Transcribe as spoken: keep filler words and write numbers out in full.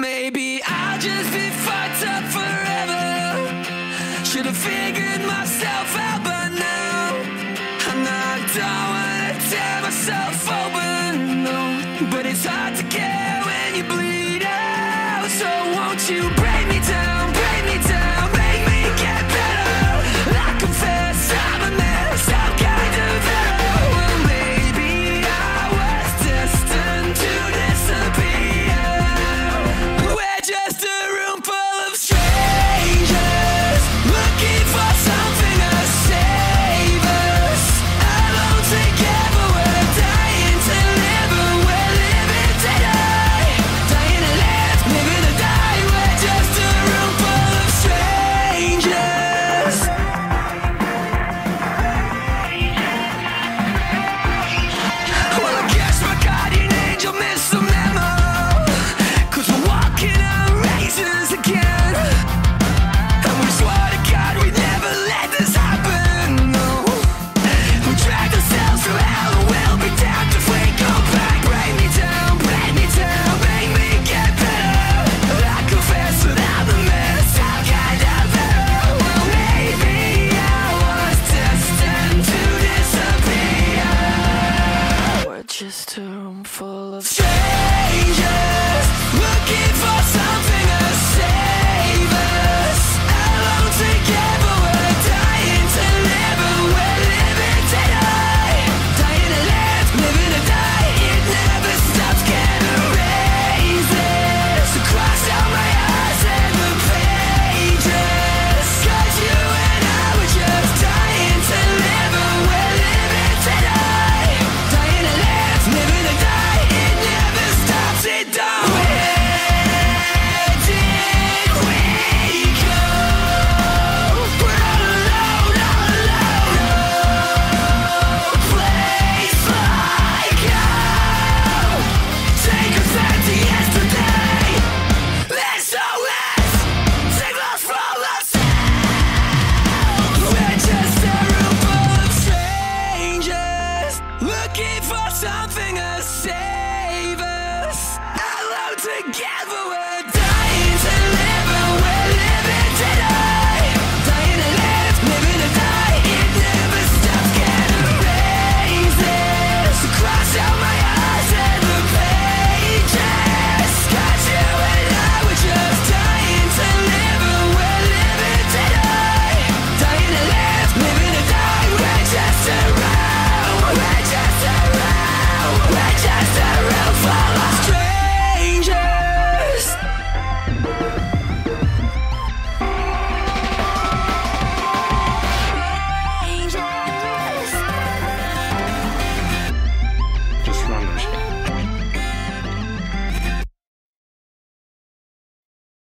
Maybe I'll just be fucked up forever. Should've figured myself out by now. I'm not, don't wanna tear myself open, no. But it's hard to care when you bleed out. So won't you break me down, break me down, make me get better. I confess I'm a mess, I'm kind of error. Well, maybe I was destined to disappear. We're just a room full of strangers, looking for something to save us. Alone together, we're dying to live, and we're living to die. Dying to live, living to die. We're just a room full of strangers. Well, I guess my guardian angel missed the memo, 'cause we're walking on raisins again. And we swore to God we'd never let this happen, no. We dragged ourselves through hell, and we'll be damned if we go back. Break me down, break me down, make me get better. I confess that I'm a mess, I'm kind of better. Well, maybe I was destined to disappear. We're just a room full of strangers, looking for something to save us. Alone together, we're dying to live, and we're living to die. Dying to live, living to die. It never stops, can't erase this. Across all my eyes and the pages, 'cause you and I were just dying to live, and we're living to die. Dying to live, living to die. It never stops, it don't. Where did we go? We're all alone, all alone. No place like home. Take us back to yesterday. S O S, save us from ourselves. We're just a room full of strangers, looking for something to save us. Alone together, we're